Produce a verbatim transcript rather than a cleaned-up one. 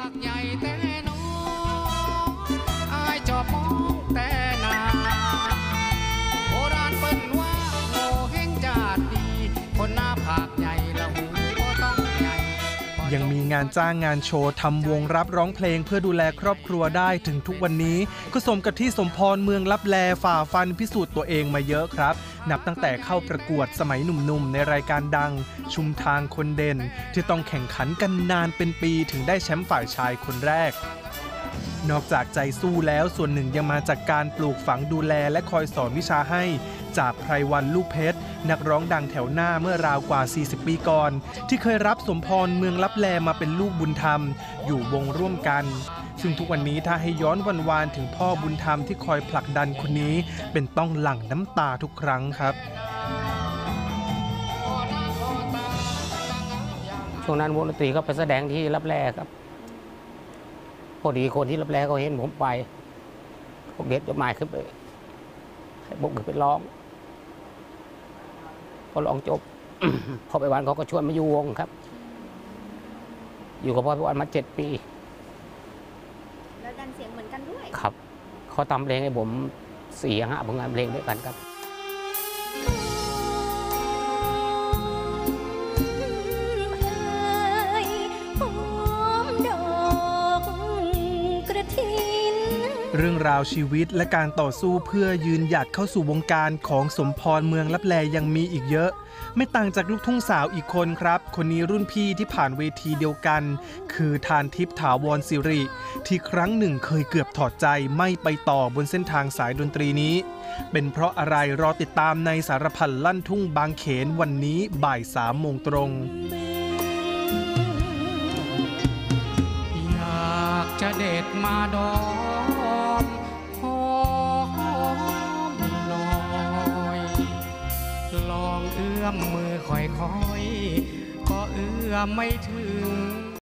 ใหญ่แต่น้องอายจอบมองแต่นาโบราณเปิ้นว่าโง่เฮงจาดดีคนหน้าผากใหญ่ละหูก็ต้องใหญ่ยังมีงานจ้างงานโชว์ทำวงรับร้องเพลงเพื่อดูแลครอบครัวได้ถึงทุกวันนี้ก็สมกับที่สมพรเมืองลับแลฝ่าฟันพิสูจน์ตัวเองมาเยอะครับนับตั้งแต่เข้าประกวดสมัยหนุ่มๆในรายการดังชุมทางคนเด่นที่ต้องแข่งขันกันนานเป็นปีถึงได้แชมป์ฝ่ายชายคนแรกนอกจากใจสู้แล้วส่วนหนึ่งยังมาจากการปลูกฝังดูแลและคอยสอนวิชาให้จากไพรวันลูกเพชรนักร้องดังแถวหน้าเมื่อราวกว่าสี่สิบปีก่อนที่เคยรับสมพรเมืองลับแลมาเป็นลูกบุญธรรมอยู่วงร่วมกันซึ่งทุกวันนี้ถ้าให้ย้อนวันวานถึงพ่อบุญธรรมที่คอยผลักดันคนนี้เป็นต้องหลั่งน้ำตาทุกครั้งครับช่วงนั้นวงดนตรีก็ไปแสดงที่ลับแลครับพอดีคนที่ลับแลเขาเห็นผมไปเขาเด็ดจดหมายขึ้นไปให้ผมขึ้นไปร้องพอร้องจบ พอไปวันเขาก็ชวนมาอยู่วงครับอยู่กับพ่อไปวันมาเจ็ดปีแล้วดันเสียงเหมือนกันด้วยครับเขาทำเพลงให้ผมสี่ห้าผลงานเพลงด้วยกันครับเรื่องราวชีวิตและการต่อสู้เพื่อยืนหยัดเข้าสู่วงการของสมพรเมืองลับแลยังมีอีกเยอะไม่ต่างจากลูกทุ่งสาวอีกคนครับคนนี้รุ่นพี่ที่ผ่านเวทีเดียวกันคือทานทิพย์ถาวรศิริที่ครั้งหนึ่งเคยเกือบถอดใจไม่ไปต่อบนเส้นทางสายดนตรีนี้เป็นเพราะอะไรรอติดตามในสารพันลั่นทุ่งบางเขนวันนี้บ่ายสามโมงตรงอยากจะเด็ดมาดอมหอมลอยลองเอื้อมมือค่อยๆก็เอื้อมไม่ถึง